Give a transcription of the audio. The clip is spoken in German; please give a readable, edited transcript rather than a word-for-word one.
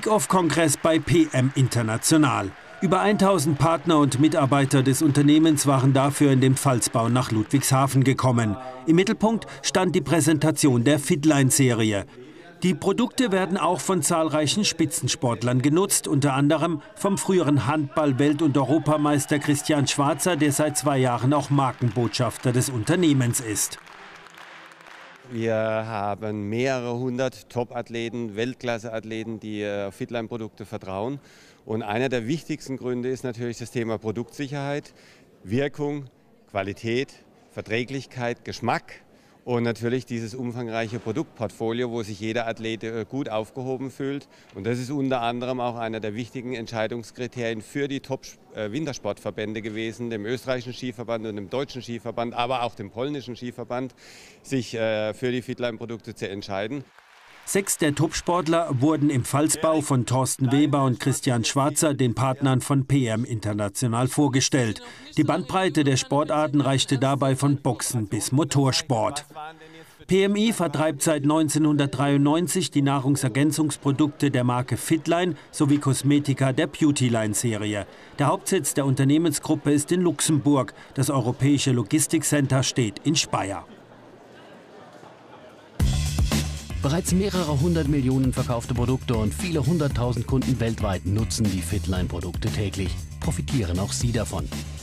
Kick-Off-Kongress bei PM International. Über 1000 Partner und Mitarbeiter des Unternehmens waren dafür in den Pfalzbau nach Ludwigshafen gekommen. Im Mittelpunkt stand die Präsentation der Fitline-Serie. Die Produkte werden auch von zahlreichen Spitzensportlern genutzt, unter anderem vom früheren Handball-Welt- und Europameister Christian Schwarzer, der seit 2 Jahren auch Markenbotschafter des Unternehmens ist. Wir haben mehrere hundert Top-Athleten, Weltklasse-Athleten, die auf Fitline-Produkte vertrauen. Und einer der wichtigsten Gründe ist natürlich das Thema Produktsicherheit, Wirkung, Qualität, Verträglichkeit, Geschmack und natürlich dieses umfangreiche Produktportfolio, wo sich jeder Athlet gut aufgehoben fühlt. Und das ist unter anderem auch einer der wichtigen Entscheidungskriterien für die Top-Wintersportverbände gewesen, dem österreichischen Skiverband und dem deutschen Skiverband, aber auch dem polnischen Skiverband, sich für die Fitline-Produkte zu entscheiden. 6 der Topsportler wurden im Pfalzbau von Thorsten Weber und Christian Schwarzer, den Partnern von PM International, vorgestellt. Die Bandbreite der Sportarten reichte dabei von Boxen bis Motorsport. PMI vertreibt seit 1993 die Nahrungsergänzungsprodukte der Marke Fitline sowie Kosmetika der Beautyline-Serie. Der Hauptsitz der Unternehmensgruppe ist in Luxemburg. Das Europäische Logistikcenter steht in Speyer. Bereits mehrere 100 Millionen verkaufte Produkte und viele 100.000 Kunden weltweit nutzen die Fitline-Produkte täglich. Profitieren auch Sie davon.